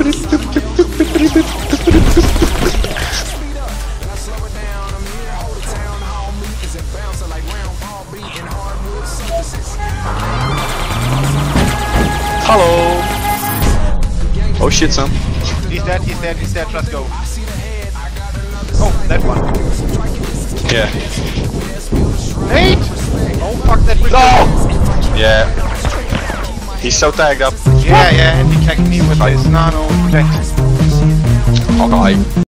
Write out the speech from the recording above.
Hello! Oh shit, son. He's dead, let's go. Oh, that one. Yeah. Hey! Oh fuck that bridge. No! Yeah. He's so tagged up. Yeah, and he tagged me with his nano protect. Okay.